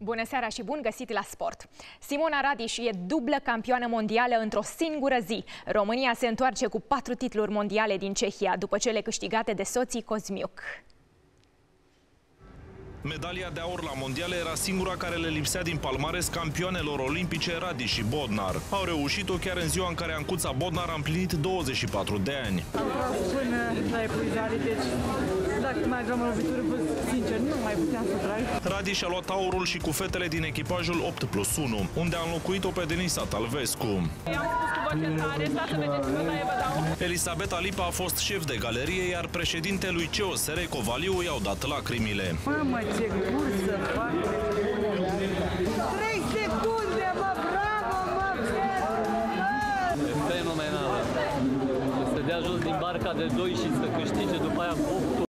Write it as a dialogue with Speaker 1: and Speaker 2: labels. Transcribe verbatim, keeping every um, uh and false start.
Speaker 1: Bună seara și bun găsit la sport! Simona Radiș e dublă campioană mondială într-o singură zi. România se întoarce cu patru titluri mondiale din Cehia, după cele câștigate de soții Kozmiuk.
Speaker 2: Medalia de aur la mondiale era singura care le lipsea din palmares campioanelor olimpice Radiș și Bodnar. Au reușit-o chiar în ziua în care Ancuța Bodnar a împlinit douăzeci și patru de ani.
Speaker 3: Am tras până la epuizare, deci dacă mai aveam o lovitură, sincer, nu mai puteam să trag.
Speaker 2: Radiș a luat aurul și cu fetele din echipajul opt plus unu, unde a înlocuit-o pe Denisa Talvescu.
Speaker 3: I-am spus cu voce tare, stați să vedeți cum vă dau.
Speaker 2: Elisabeta Lipa a fost șef de galerie, iar președintelui C O S R Covaliu i-au dat lacrimile.
Speaker 3: Mamă, ce cursă fac! trei secunde, mă, bravo, mă,
Speaker 4: E fenomenal. Să dea jos din barca de doi și să câștige după aia cu opt.